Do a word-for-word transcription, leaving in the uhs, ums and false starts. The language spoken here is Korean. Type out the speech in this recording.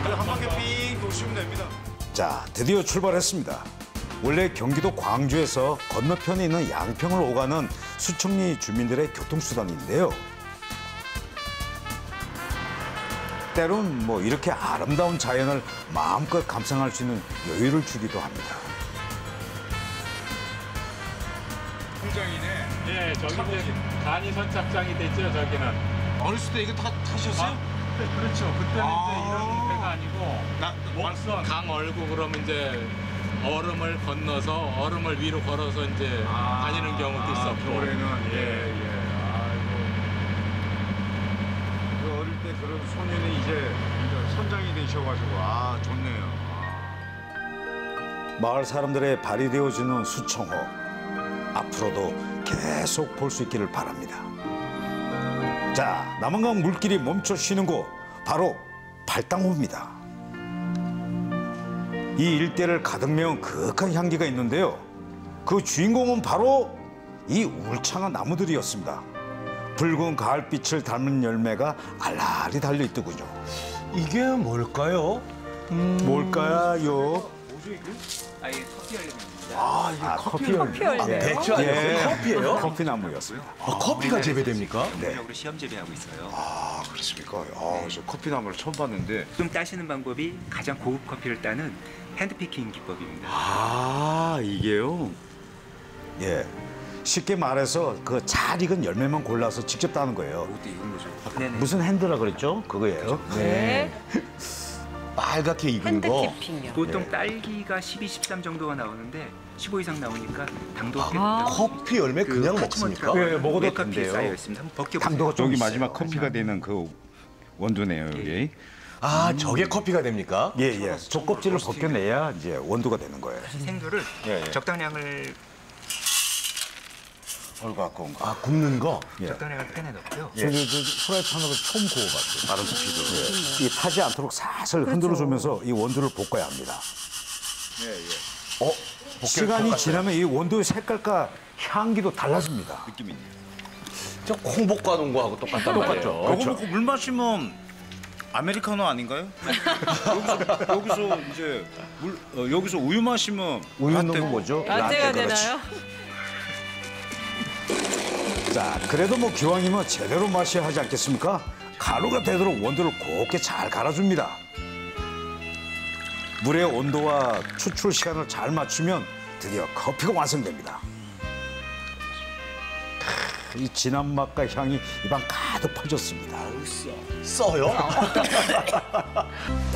한 바퀴 삥 도시면 됩니다. 자, 드디어 출발했습니다. 원래 경기도 광주에서 건너편에 있는 양평을 오가는 수천리 주민들의 교통수단인데요. 때론 뭐 이렇게 아름다운 자연을 마음껏 감상할 수 있는 여유를 주기도 합니다. 통장이네. 예, 저기 이제 간이 선착장이 됐죠, 저기는. 어렸을 때 이거 다 타셨어요? 아, 네, 그렇죠. 그때는 아 이제 이런 배가 아니고 나, 목선 강 얼고 그러면 이제 얼음을 건너서 얼음을 위로 걸어서 이제 아, 다니는 경우도 있었고. 올해는 예, 예. 아이고. 그 어릴 때 그런 소년이 이제 선장이 되셔가지고 아 좋네요. 마을 사람들의 발이 되어주는 수청호. 앞으로도 계속 볼 수 있기를 바랍니다. 자, 남한강 물길이 멈춰 쉬는 곳, 바로 발당호입니다. 이 일대를 가득 메운 그윽한 향기가 있는데요. 그 주인공은 바로 이 울창한 나무들이었습니다. 붉은 가을빛을 닮은 열매가 알알이 달려있더군요. 이게 뭘까요? 음... 뭘까요? 아, 이게 커피 열매입니다. 아, 이게 아, 커피 커피 열매요? 예. 배추 아니에요? 예. 커피예요? 커피나무였습니다. 아, 커피가 재배됩니까? 전문적으로 시험 재배하고 있어요. 아 그렇습니까? 아, 저 커피나무를 처음 봤는데. 지금 따시는 방법이 가장 고급 커피를 따는 핸드피킹 기법입니다. 아 이게요? 예. 쉽게 말해서 그 잘 익은 열매만 골라서 직접 따는 거예요. 이것도 익은 거죠. 네네. 무슨 핸드라 그랬죠? 그거예요. 네. 빨갛게 익은 거. 핸드키핑이요. 보통 딸기가 십이, 십삼 정도가 나오는데 십오 이상 나오니까 당도가 꽤 아. 높다. 커피 열매 그냥 먹습니까? 예, 먹어도 웹커피에 된대요. 쌓여 있습니다. 한번 벗겨보세요. 당도가 좀 여기 있어요. 마지막 커피가 되는 그 원두네요 여기. 아, 저게 커피가 됩니까? 예, 예. 족껍질을 벗겨내야 이제 원두가 되는 거예요. 생두를 예, 예. 적당량을 얼고 아까운 거. 아, 굽는 거? 예. 적당량을 팬에 넣고요. 예. 저, 저, 저 프라이팬으로 처음 구워봤어요. 빠른 스피드로. 예. 이 타지 않도록 살살 흔들어주면서 이 원두를 볶아야 합니다. 예, 예. 어? 시간이 지나면 이 원두의 색깔과 향기도 달라집니다. 느낌이 있네요. 저 콩 볶아놓은 거하고 똑같단 말이에요. 요거 먹고 물 마시면 아메리카노 아닌가요? 여기서, 여기서 이제 물 어, 여기서 우유 마시면 우유 넣은 라떼고. 거 뭐죠? 라떼가 라떼, 그렇지. 되나요? 자, 그래도 뭐 기왕이면 제대로 마셔야 하지 않겠습니까? 가루가 되도록 원두를 곱게 잘 갈아줍니다. 물의 온도와 추출 시간을 잘 맞추면 드디어 커피가 완성됩니다. 이 진한 맛과 향이 입안 가득 퍼졌습니다. 써요?